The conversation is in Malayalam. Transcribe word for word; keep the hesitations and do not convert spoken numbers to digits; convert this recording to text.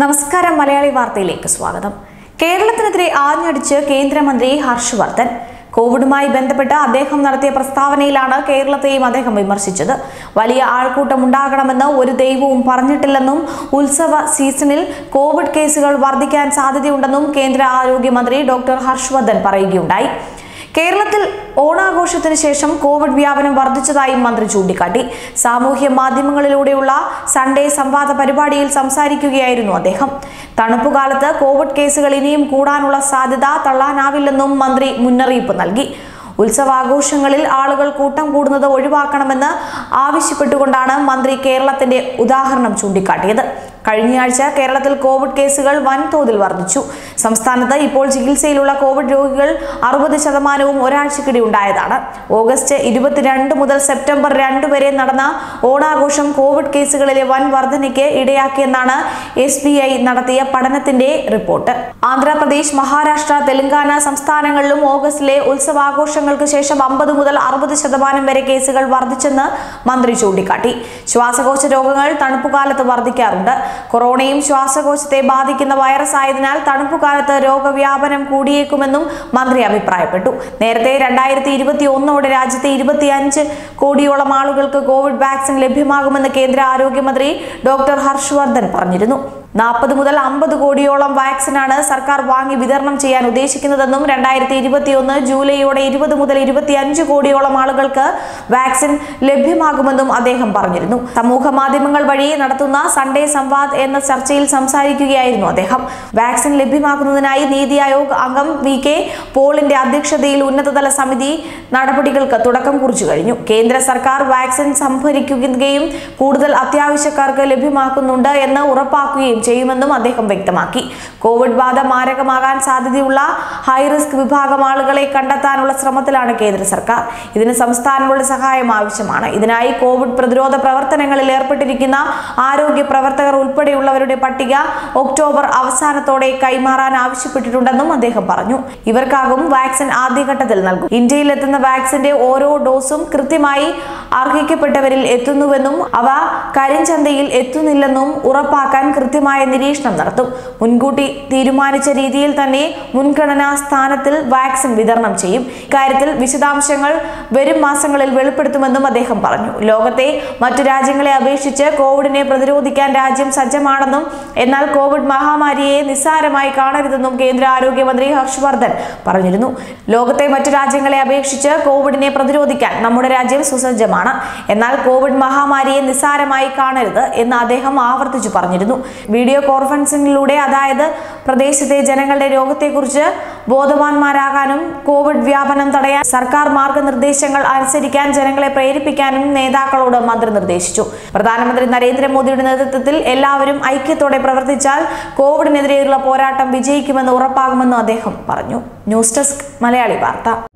നമസ്കാരം മലയാളി വാർത്തയിലേക്ക് സ്വാഗതം. കേരളത്തിനെതിരെ ആഞ്ഞടിച്ച് കേന്ദ്രമന്ത്രി ഹർഷ് വർദ്ധൻ. കോവിഡുമായി ബന്ധപ്പെട്ട് അദ്ദേഹം നടത്തിയ പ്രസ്താവനയിലാണ് കേരളത്തെയും അദ്ദേഹം വിമർശിച്ചത്. വലിയ ആൾക്കൂട്ടം ഉണ്ടാകണമെന്ന് ഒരു ദൈവവും പറഞ്ഞിട്ടില്ലെന്നും ഉത്സവ സീസണിൽ കോവിഡ് കേസുകൾ വർദ്ധിക്കാൻ സാധ്യതയുണ്ടെന്നും കേന്ദ്ര ആരോഗ്യമന്ത്രി ഡോക്ടർ ഹർഷ് വർദ്ധൻ പറയുകയുണ്ടായി. കേരളത്തിൽ ഓണാഘോഷത്തിന് ശേഷം കോവിഡ് വ്യാപനം വർദ്ധിച്ചതായും മന്ത്രി ചൂണ്ടിക്കാട്ടി. സാമൂഹ്യ മാധ്യമങ്ങളിലൂടെയുള്ള സൺഡേ സംവാദ പരിപാടിയിൽ സംസാരിക്കുകയായിരുന്നു അദ്ദേഹം. തണുപ്പുകാലത്ത് കോവിഡ് കേസുകൾ ഇനിയും കൂടാനുള്ള സാധ്യത തള്ളാനാവില്ലെന്നും മന്ത്രി മുന്നറിയിപ്പ് നൽകി. ഉത്സവാഘോഷങ്ങളിൽ ആളുകൾ കൂട്ടം കൂടുന്നത് ഒഴിവാക്കണമെന്ന് ആവശ്യപ്പെട്ടുകൊണ്ടാണ് മന്ത്രി കേരളത്തിന്റെ ഉദാഹരണം ചൂണ്ടിക്കാട്ടിയത്. കഴിഞ്ഞയാഴ്ച കേരളത്തിൽ കോവിഡ് കേസുകൾ വൻതോതിൽ വർദ്ധിച്ചു. സംസ്ഥാനത്ത് ഇപ്പോൾ ചികിത്സയിലുള്ള കോവിഡ് രോഗികൾ അറുപത് ശതമാനവും ഒരാഴ്ചക്കിടെ ഉണ്ടായതാണ്. ഓഗസ്റ്റ് ഇരുപത്തിരണ്ട് മുതൽ സെപ്റ്റംബർ രണ്ട് വരെ നടന്ന ഓണാഘോഷം കോവിഡ് കേസുകളിലെ വൻ വർധനയ്ക്ക് ഇടയാക്കിയെന്നാണ് എസ് ബി ഐ നടത്തിയ പഠനത്തിന്റെ റിപ്പോർട്ട്. ആന്ധ്രാപ്രദേശ്, മഹാരാഷ്ട്ര, തെലങ്കാന സംസ്ഥാനങ്ങളിലും ഓഗസ്റ്റിലെ ഉത്സവാഘോഷങ്ങൾക്ക് ശേഷം അമ്പത് മുതൽ അറുപത് ശതമാനം വരെ കേസുകൾ വർദ്ധിച്ചെന്ന് മന്ത്രി ചൂണ്ടിക്കാട്ടി. ശ്വാസകോശ രോഗങ്ങൾ തണുപ്പുകാലത്ത് വർദ്ധിക്കാറുണ്ട്. കൊറോണയും ശ്വാസകോശത്തെ ബാധിക്കുന്ന വൈറസ് ആയതിനാൽ തണുപ്പുകാലത്ത് രോഗവ്യാപനം കൂടിയേക്കുമെന്നും മന്ത്രി അഭിപ്രായപ്പെട്ടു. നേരത്തെ രണ്ടായിരത്തി ഇരുപത്തി ഒന്നോടെ രാജ്യത്തെ ഇരുപത്തിയഞ്ച് കോടിയോളം ആളുകൾക്ക് കോവിഡ് വാക്സിൻ ലഭ്യമാകുമെന്ന് കേന്ദ്ര ആരോഗ്യമന്ത്രി ഡോക്ടർ ഹർഷ് വർദ്ധൻ പറഞ്ഞിരുന്നു. നാൽപ്പത് മുതൽ അമ്പത് കോടിയോളം വാക്സിനാണ് സർക്കാർ വാങ്ങി വിതരണം ചെയ്യാൻ ഉദ്ദേശിക്കുന്നതെന്നും രണ്ടായിരത്തി ഇരുപത്തി ഒന്ന് ജൂലൈയോടെ ഇരുപത് മുതൽ ഇരുപത്തിയഞ്ച് കോടിയോളം ആളുകൾക്ക് വാക്സിൻ ലഭ്യമാകുമെന്നും അദ്ദേഹം പറഞ്ഞിരുന്നു. സമൂഹ മാധ്യമങ്ങൾ വഴി നടത്തുന്ന സൺഡേ സംവാദ് എന്ന ചർച്ചയിൽ സംസാരിക്കുകയായിരുന്നു അദ്ദേഹം. വാക്സിൻ ലഭ്യമാക്കുന്നതിനായി നീതി ആയോഗ് അംഗം വി കെ പോളിന്റെ അധ്യക്ഷതയിൽ ഉന്നതതല സമിതി നടപടികൾക്ക് തുടക്കം കുറിച്ചു കഴിഞ്ഞു. കേന്ദ്ര സർക്കാർ വാക്സിൻ സംഭരിക്കുകയും കൂടുതൽ അത്യാവശ്യക്കാർക്ക് ലഭ്യമാക്കുന്നുണ്ട് എന്ന് ഉറപ്പാക്കുകയും ചെയ്യുമെന്നും അദ്ദേഹം വ്യക്തമാക്കി. കോവിഡ് ബാധ മാരകമാകാൻ സാധ്യതയുള്ള ഹൈറിസ്ക് വിഭാഗം ആളുകളെ കണ്ടെത്താനുള്ള ശ്രമത്തിലാണ് കേന്ദ്ര സർക്കാർ. ഇതിന് സംസ്ഥാനങ്ങളുടെ സഹായം ആവശ്യമാണ്. ഇതിനായി കോവിഡ് പ്രതിരോധ പ്രവർത്തനങ്ങളിൽ ഏർപ്പെട്ടിരിക്കുന്ന ആരോഗ്യ പ്രവർത്തകർ ഉൾപ്പെടെയുള്ളവരുടെ പട്ടിക ഒക്ടോബർ അവസാനത്തോടെ കൈമാറാൻ ആവശ്യപ്പെട്ടിട്ടുണ്ടെന്നും അദ്ദേഹം പറഞ്ഞു. ഇവർക്കാകും വാക്സിൻ ആദ്യഘട്ടത്തിൽ നൽകും. ഇന്ത്യയിൽ എത്തുന്ന വാക്സിന്റെ ഓരോ ഡോസും കൃത്യമായി അർഹിക്കപ്പെട്ടവരിൽ എത്തുന്നുവെന്നും അവ കരിഞ്ചന്തയിൽ എത്തുന്നില്ലെന്നും ഉറപ്പാക്കാൻ കൃത്യമായി നിരീക്ഷണം നടത്തും. മുൻകൂട്ടി തീരുമാനിച്ച രീതിയിൽ തന്നെ മുൻഗണനാ സ്ഥാനത്തിൽ വാക്സിൻ വിതരണം ചെയ്യും. ഇക്കാര്യത്തിൽ വിശദാംശങ്ങൾ വരും മാസങ്ങളിൽ വെളിപ്പെടുത്തുമെന്നും അദ്ദേഹം പറഞ്ഞു. ലോകത്തെ മറ്റു രാജ്യങ്ങളെ അപേക്ഷിച്ച് കോവിഡിനെ പ്രതിരോധിക്കാൻ രാജ്യം സജ്ജമാണെന്നും എന്നാൽ കോവിഡ് മഹാമാരിയെ നിസ്സാരമായി കാണരുതെന്നും കേന്ദ്ര ആരോഗ്യമന്ത്രി ഹർഷ് വർദ്ധൻ പറഞ്ഞിരുന്നു. ലോകത്തെ മറ്റു രാജ്യങ്ങളെ അപേക്ഷിച്ച് കോവിഡിനെ പ്രതിരോധിക്കാൻ നമ്മുടെ രാജ്യം സുസജ്ജമാണ്. എന്നാൽ കോവിഡ് മഹാമാരിയെ നിസ്സാരമായി കാണരുത് എന്ന് അദ്ദേഹം ആവർത്തിച്ചു പറഞ്ഞിരുന്നു. വീഡിയോ കോൺഫറൻസിംഗിലൂടെ അതായത് പ്രദേശത്തെ ജനങ്ങളുടെ രോഗത്തെക്കുറിച്ച് ബോധവാന്മാരാകാനും കോവിഡ് വ്യാപനം തടയാൻ സർക്കാർ മാർഗനിർദ്ദേശങ്ങൾ അനുസരിക്കാൻ ജനങ്ങളെ പ്രേരിപ്പിക്കാനും നേതാക്കളോട് മന്ത്രി നിർദ്ദേശിച്ചു. പ്രധാനമന്ത്രി നരേന്ദ്രമോദിയുടെ നേതൃത്വത്തിൽ എല്ലാവരും ഐക്യത്തോടെ പ്രവർത്തിച്ചാൽ കോവിഡിനെതിരെയുള്ള പോരാട്ടം വിജയിക്കുമെന്ന് ഉറപ്പാകുമെന്നും അദ്ദേഹം പറഞ്ഞു. ന്യൂസ് ഡെസ്ക് മലയാളി വാർത്ത.